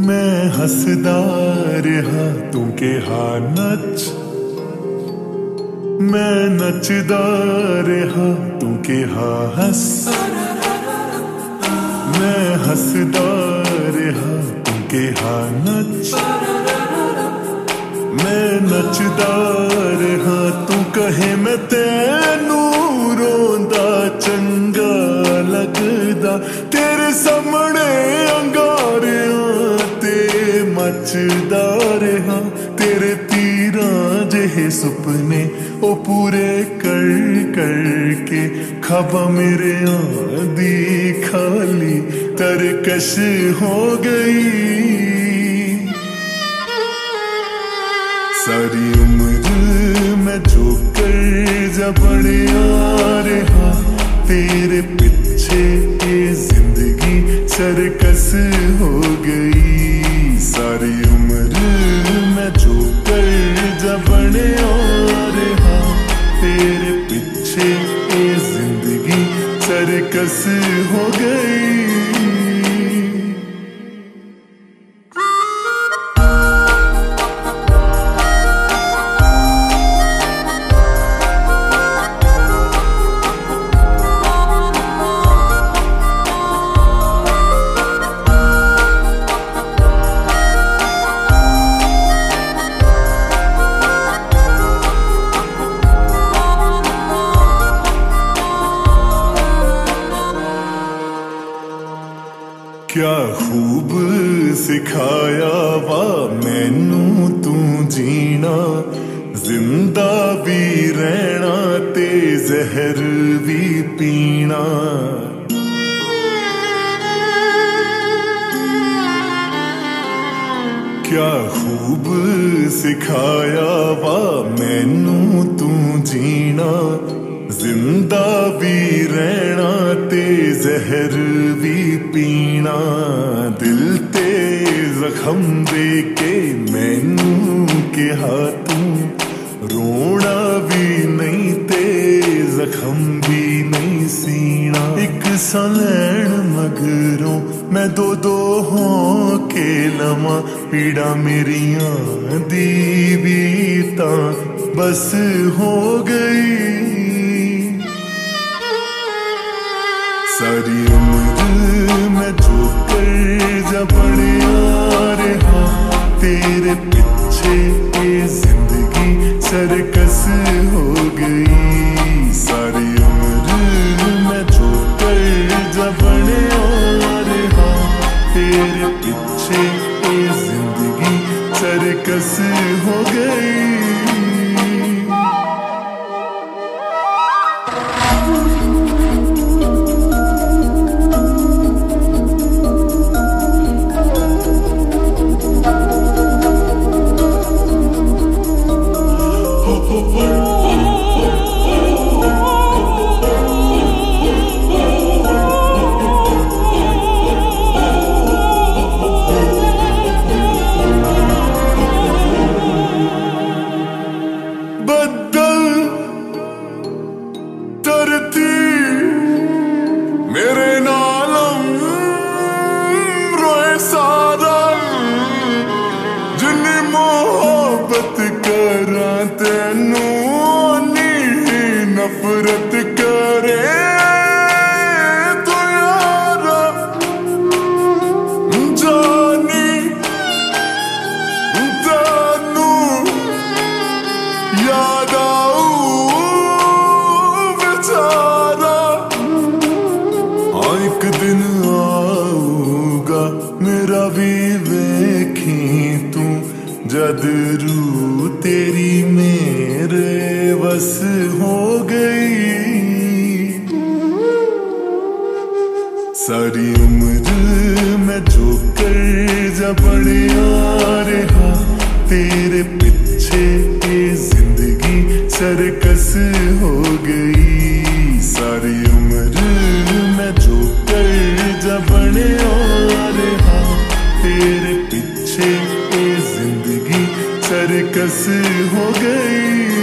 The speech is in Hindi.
मैं हसदा रहा तू के हाँ नच, मैं नचदा रहा तू के हाँ हंस, मैं हसदा रहा तू के हाँ नच, मैं नचदा रहा तू कहे मैं तेनू रोंदा चंगा लगदा, तेरे सामने अंगारियां ते मचदा रहा, तेरे तीरां जेहे सुपने ओ पूरे कर कर के ख्वाबा मेरे आंधी खाली तरकश हो गई। सारी उम्र मैं जो कर जा बड़े आ रहा, तेरे पीछे ये जिंदगी सरकस हो गई। सारी उम्र मैं जो कर जा बड़े आ रहा, तेरे पीछे ये जिंदगी सरकस हो गई। क्या खूब सिखाया वा मैनू तू जीना, जिंदा भी रहना ते जहर भी पीना। क्या खूब सिखाया वा मैनू तू जीना, जिंदा भी रहना ते जहर भी पीना। दिल ते जख्म दे के मैनू के हाथों रोना भी नहीं ते जख्म भी नहीं सीना। एक सलैन मगरों मैं दो दो हों के लवा, पीड़ा मेरियां दी भी तां बस हो गई। सारी उम्र मैं जो कर जा बड़े आ रहा, तेरे पीछे ये जिंदगी सरकस हो गई। सारी उम्र मैं जो कर जा बड़े आ रहा, तेरे पीछे ये जिंदगी सरकस हो गई। मेरे नालम रोए सारा, जिन्नी मोहब्बत करा तेनू नी नफरत करे तो यारा। जानी तेनू याद आऊ बेचारा, एक दिन आऊगा मेरा भी वेखी तू, जद रू तेरी मेरे बस हो गई। सारी उम्र मैं जो कर जा बड़े आ रहा, तेरे पीछे ये जिंदगी सरकस हो गई। सारी उम्र मैं जो कर जा बड़े आ रहा, तेरे पीछे ये जिंदगी सरकस हो गई।